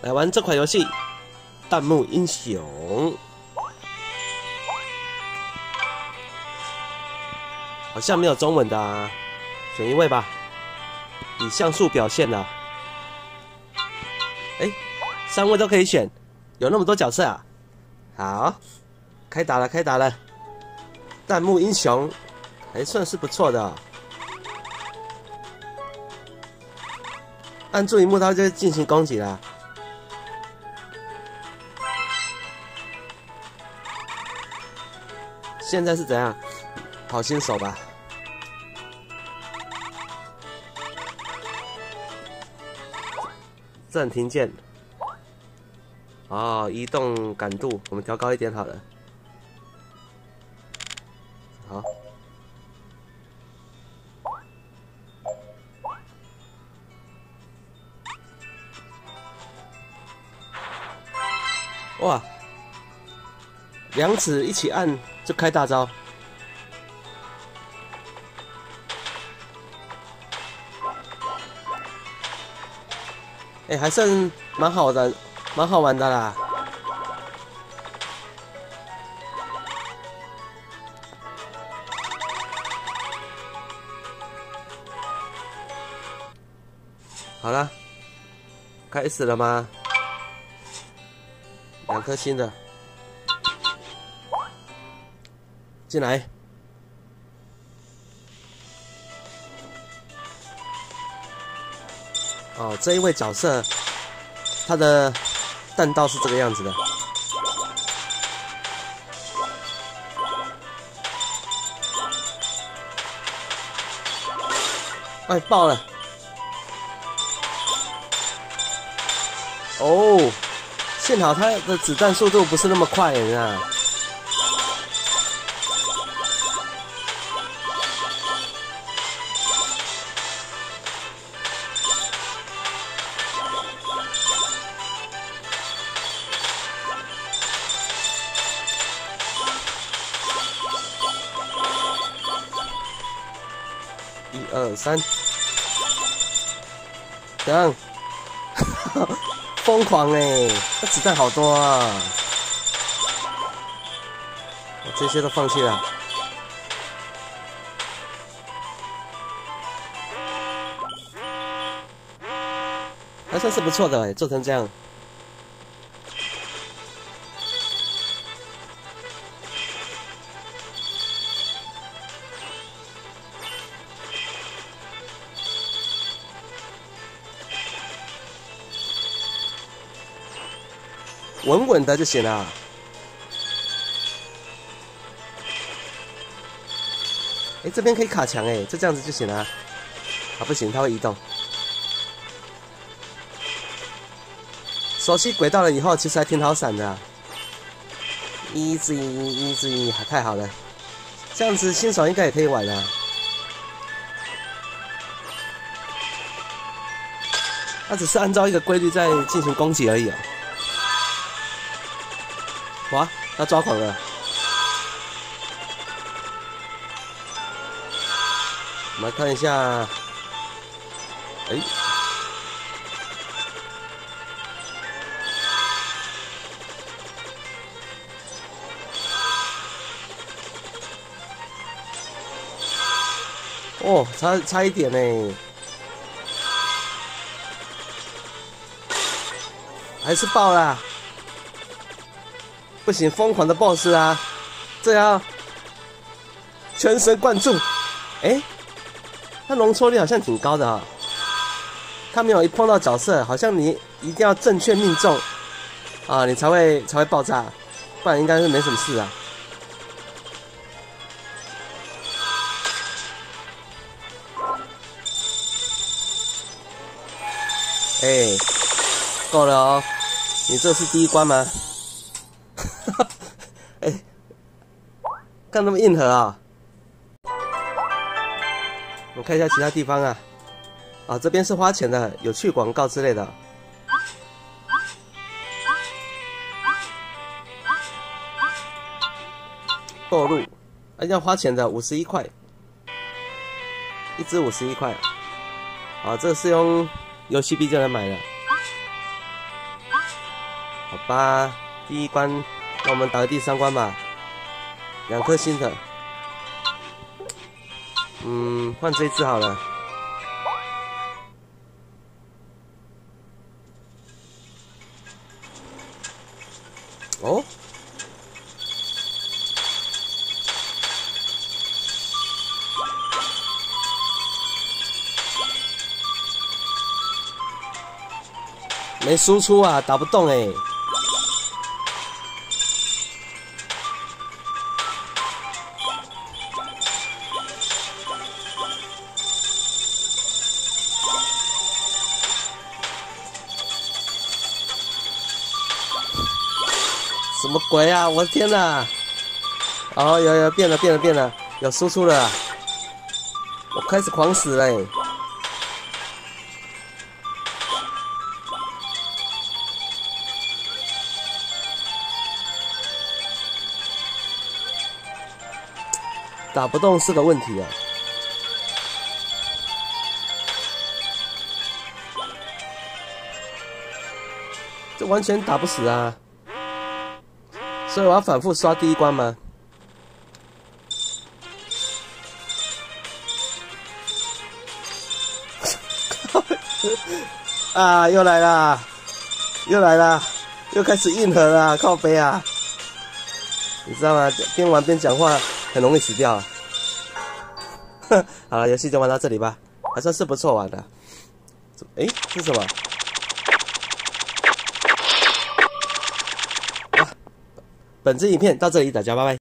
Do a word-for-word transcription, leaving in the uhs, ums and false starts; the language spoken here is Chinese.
来玩这款游戏《弹幕英雄》。好像没有中文的啊，选一位吧，以像素表现啊。哎，三位都可以选，有那么多角色啊！好，开打了，开打了！弹幕英雄还算是不错的、哦。按住荧幕，它就进行攻击啦。现在是怎样？跑新手吧。暂停键。哦，移动感度我们调高一点好了。好。哇！两指一起按就开大招。哎、欸，还算蛮好的，蛮好玩的啦。好了，开始了吗？两颗星的，进来。哦，这一位角色，他的弹道是这个样子的。哎，爆了！哦，幸好他的子弹速度不是那么快，你看。一二三，这样，疯狂哎！那子弹好多啊！我这些都放弃了。还算是不错的哎，做成这样。稳稳的就行了。哎，这边可以卡墙哎，就这样子就行了。啊，不行，它会移动。熟悉轨道了以后，其实还挺好闪的、啊。easy easy， 太好了，这样子新手应该也可以玩了、啊。它只是按照一个规律在进行攻击而已哦。哇，他抓狂了！我们来看一下，哎，哦，差差一点呢，还是爆啦！不行，疯狂的 boss 啊，这样全神贯注。哎、欸，他容错率好像挺高的啊、哦。他没有一碰到角色，好像你一定要正确命中啊，你才会才会爆炸，不然应该是没什么事啊。哎、欸，够了哦，你这是第一关吗？哎、欸，干那么硬核啊！我们看一下其他地方啊，啊，这边是花钱的，有去广告之类的。购入，啊，要花钱的，五十一块，一支五十一块。啊，这个是用游戏币就能买的。 好吧，第一关，那我们打个第三关吧。两颗星的，嗯，换这只好了。哦。 没输出啊，打不动哎、欸。什么鬼啊！我的天哪！哦，有有变了变了变了，有输出了，我开始狂死了、欸。 打不动是个问题啊！这完全打不死啊！所以我要反复刷第一关吗？啊，又来啦！又来啦！又开始硬核啦！靠背啊！你知道吗？边玩边讲话。 很容易死掉啊！好了，游戏就玩到这里吧，还算是不错玩的。哎，是什么？啊！本支影片到这里，大家拜拜。